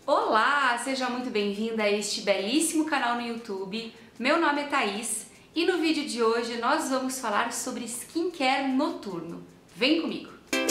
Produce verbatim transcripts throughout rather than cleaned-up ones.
Olá, seja muito bem-vinda a este belíssimo canal no YouTube. Meu nome é Thaís e no vídeo de hoje nós vamos falar sobre skincare noturno. Vem comigo!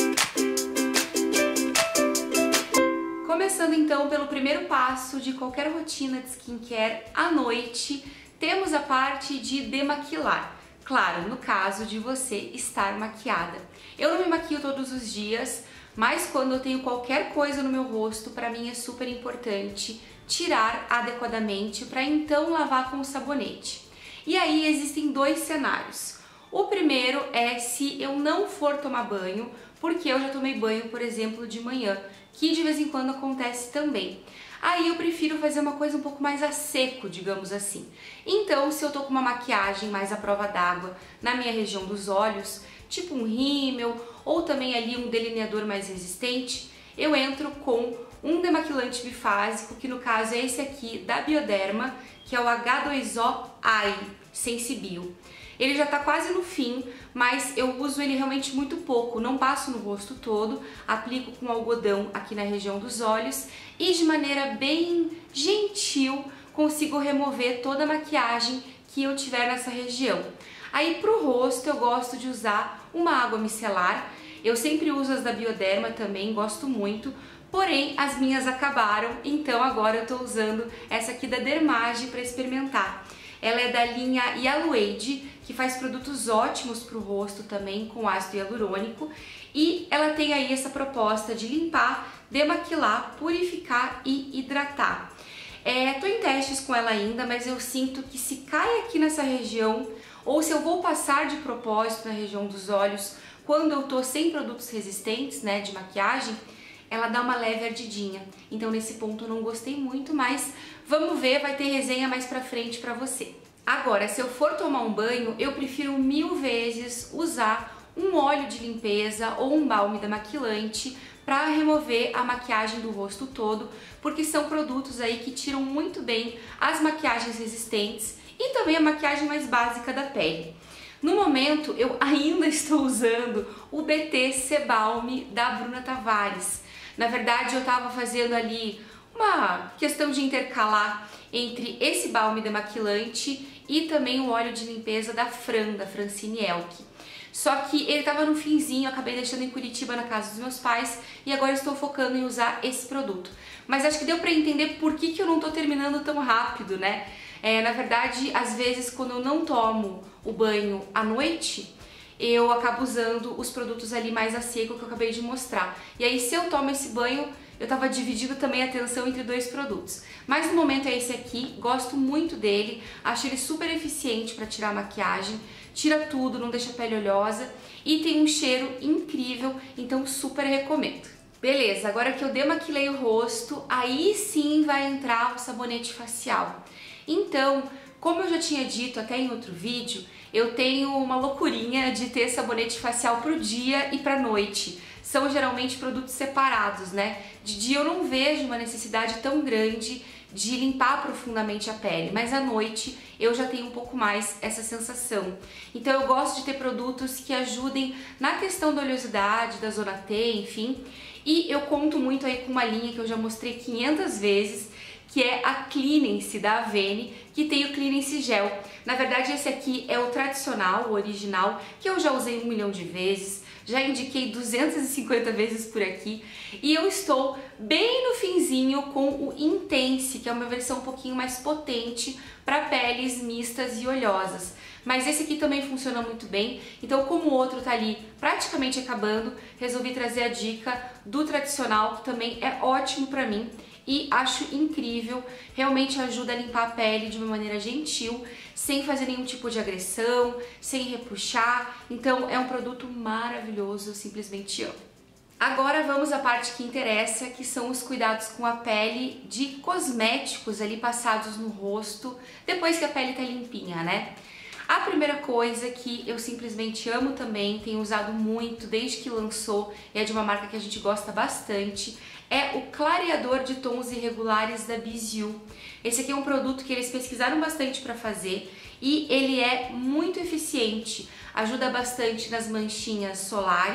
Começando então pelo primeiro passo de qualquer rotina de skincare à noite, temos a parte de demaquilar. Claro, no caso de você estar maquiada. Eu não me maquio todos os dias, mas quando eu tenho qualquer coisa no meu rosto, para mim é super importante tirar adequadamente para então lavar com o sabonete. E aí existem dois cenários. O primeiro é se eu não for tomar banho, porque eu já tomei banho, por exemplo, de manhã, que de vez em quando acontece também. Aí eu prefiro fazer uma coisa um pouco mais a seco, digamos assim. Então, se eu tô com uma maquiagem mais à prova d'água na minha região dos olhos, tipo um rímel ou também ali um delineador mais resistente, eu entro com um demaquilante bifásico, que no caso é esse aqui da Bioderma, que é o H dois O Eye Sensibio. Ele já tá quase no fim, mas eu uso ele realmente muito pouco, não passo no rosto todo, aplico com algodão aqui na região dos olhos e de maneira bem gentil consigo remover toda a maquiagem que eu tiver nessa região. Aí pro rosto eu gosto de usar uma água micelar, eu sempre uso as da Bioderma também, gosto muito, porém as minhas acabaram, então agora eu tô usando essa aqui da Dermage para experimentar. Ela é da linha Yaluade, que faz produtos ótimos para o rosto também, com ácido hialurônico. E ela tem aí essa proposta de limpar, demaquilar, purificar e hidratar. É, tô em testes com ela ainda, mas eu sinto que se cai aqui nessa região, ou se eu vou passar de propósito na região dos olhos, quando eu tô sem produtos resistentes, né, de maquiagem, ela dá uma leve ardidinha. Então nesse ponto eu não gostei muito, mas vamos ver, vai ter resenha mais pra frente pra você. Agora, se eu for tomar um banho, eu prefiro mil vezes usar um óleo de limpeza ou um balme demaquilante para remover a maquiagem do rosto todo, porque são produtos aí que tiram muito bem as maquiagens resistentes e também a maquiagem mais básica da pele. No momento, eu ainda estou usando o B T Sebalm da Bruna Tavares. Na verdade, eu estava fazendo ali uma questão de intercalar entre esse balme demaquilante e também o óleo de limpeza da Fran, da Francine Elk. Só que ele estava no finzinho, eu acabei deixando em Curitiba na casa dos meus pais e agora estou focando em usar esse produto. Mas acho que deu para entender por que, que eu não estou terminando tão rápido, né? É, na verdade, às vezes quando eu não tomo o banho à noite, eu acabo usando os produtos ali mais a seco que eu acabei de mostrar. E aí se eu tomo esse banho, eu tava dividindo também a atenção entre dois produtos. Mas no momento é esse aqui, gosto muito dele, acho ele super eficiente para tirar a maquiagem, tira tudo, não deixa a pele oleosa e tem um cheiro incrível, então super recomendo. Beleza, agora que eu demaquilei o rosto, aí sim vai entrar o sabonete facial. Então, como eu já tinha dito até em outro vídeo, eu tenho uma loucurinha de ter sabonete facial pro dia e pra noite. São geralmente produtos separados, né? De dia eu não vejo uma necessidade tão grande de limpar profundamente a pele, mas à noite eu já tenho um pouco mais essa sensação. Então eu gosto de ter produtos que ajudem na questão da oleosidade, da zona T, enfim. E eu conto muito aí com uma linha que eu já mostrei quinhentas vezes, que é a Cleanse da Avene, que tem o Cleanse Gel. Na verdade, esse aqui é o tradicional, o original, que eu já usei um milhão de vezes, já indiquei duzentas e cinquenta vezes por aqui, e eu estou bem no finzinho com o Intense, que é uma versão um pouquinho mais potente para peles mistas e oleosas. Mas esse aqui também funciona muito bem, então como o outro tá ali praticamente acabando, resolvi trazer a dica do tradicional, que também é ótimo pra mim e acho incrível, realmente ajuda a limpar a pele de uma maneira gentil, sem fazer nenhum tipo de agressão, sem repuxar, então é um produto maravilhoso, eu simplesmente amo. Agora vamos à parte que interessa, que são os cuidados com a pele de cosméticos ali passados no rosto, depois que a pele tá limpinha, né? A primeira coisa que eu simplesmente amo também, tenho usado muito desde que lançou, e é de uma marca que a gente gosta bastante, é o clareador de tons irregulares da Biziu. Esse aqui é um produto que eles pesquisaram bastante para fazer e ele é muito eficiente, ajuda bastante nas manchinhas solares,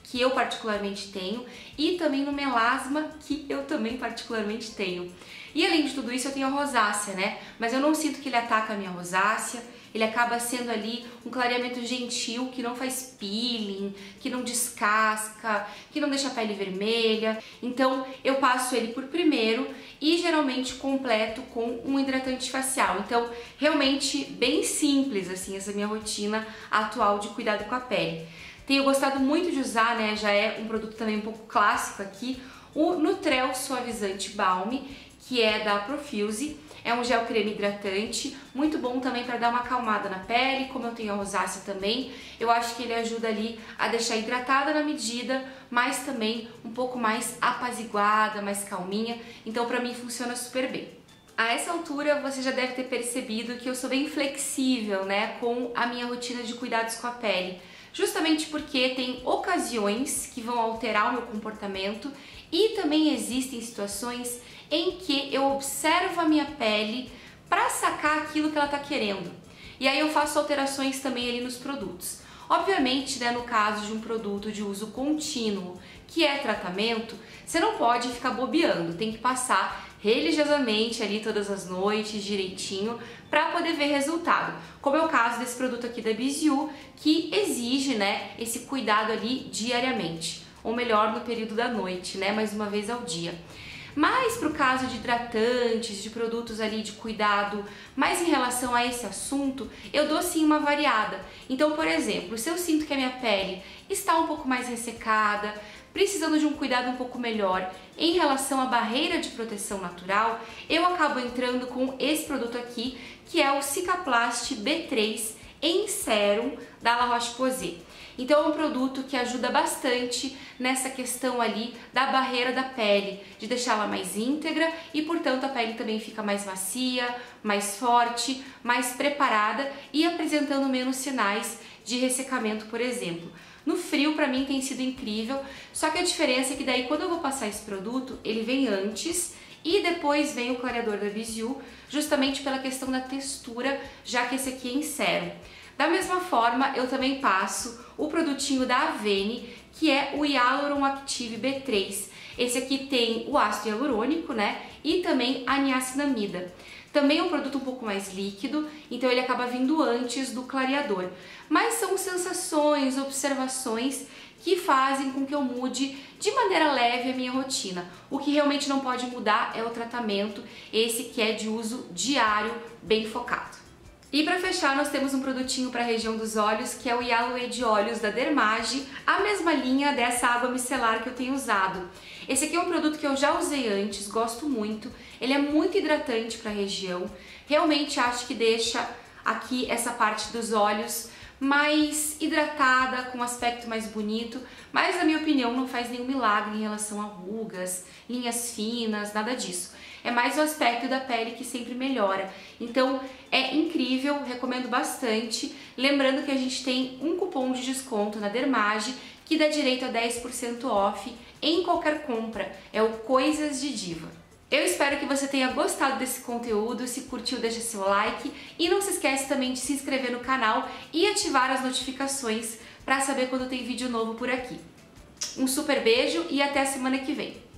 que eu particularmente tenho, e também no melasma, que eu também particularmente tenho. E além de tudo isso, eu tenho a rosácea, né? Mas eu não sinto que ele ataca a minha rosácea. Ele acaba sendo ali um clareamento gentil, que não faz peeling, que não descasca, que não deixa a pele vermelha. Então eu passo ele por primeiro e geralmente completo com um hidratante facial. Então realmente bem simples assim essa minha rotina atual de cuidado com a pele. Tenho gostado muito de usar, né? Já é um produto também um pouco clássico aqui, o Nutrel Suavizante Balm, que é da Profuse. É um gel creme hidratante, muito bom também para dar uma acalmada na pele, como eu tenho a rosácea também. Eu acho que ele ajuda ali a deixar hidratada na medida, mas também um pouco mais apaziguada, mais calminha. Então para mim funciona super bem. A essa altura você já deve ter percebido que eu sou bem flexível, né, com a minha rotina de cuidados com a pele. Justamente porque tem ocasiões que vão alterar o meu comportamento e também existem situações em que eu observo a minha pele para sacar aquilo que ela está querendo. E aí eu faço alterações também ali nos produtos. Obviamente, né, no caso de um produto de uso contínuo, que é tratamento, você não pode ficar bobeando, tem que passar religiosamente ali todas as noites, direitinho, para poder ver resultado. Como é o caso desse produto aqui da Biziu, que exige, né, esse cuidado ali diariamente, ou melhor, no período da noite, né, mais uma vez ao dia. Mas para o caso de hidratantes, de produtos ali de cuidado, mais em relação a esse assunto, eu dou sim uma variada. Então, por exemplo, se eu sinto que a minha pele está um pouco mais ressecada, precisando de um cuidado um pouco melhor em relação à barreira de proteção natural, eu acabo entrando com esse produto aqui, que é o Cicaplast B três em sérum da La Roche-Posay. Então é um produto que ajuda bastante nessa questão ali da barreira da pele, de deixá-la mais íntegra e, portanto, a pele também fica mais macia, mais forte, mais preparada e apresentando menos sinais de ressecamento, por exemplo. No frio, pra mim, tem sido incrível, só que a diferença é que daí, quando eu vou passar esse produto, ele vem antes e depois vem o clareador da Biziu, justamente pela questão da textura, já que esse aqui é em sérum. Da mesma forma, eu também passo o produtinho da Avene, que é o Hyaluron Active B três. Esse aqui tem o ácido hialurônico, né? E também a niacinamida. Também é um produto um pouco mais líquido, então ele acaba vindo antes do clareador. Mas são sensações, observações que fazem com que eu mude de maneira leve a minha rotina. O que realmente não pode mudar é o tratamento, esse que é de uso diário, bem focado. E para fechar, nós temos um produtinho para a região dos olhos, que é o Yalway de Olhos da Dermage, a mesma linha dessa água micelar que eu tenho usado. Esse aqui é um produto que eu já usei antes, gosto muito, ele é muito hidratante para a região, realmente acho que deixa aqui essa parte dos olhos mais hidratada, com um aspecto mais bonito, mas na minha opinião não faz nenhum milagre em relação a rugas, linhas finas, nada disso. É mais o aspecto da pele que sempre melhora. Então é incrível, recomendo bastante. Lembrando que a gente tem um cupom de desconto na Dermage que dá direito a dez por cento off em qualquer compra. É o Coisas de Diva. Eu espero que você tenha gostado desse conteúdo, se curtiu deixa seu like e não se esquece também de se inscrever no canal e ativar as notificações para saber quando tem vídeo novo por aqui. Um super beijo e até a semana que vem!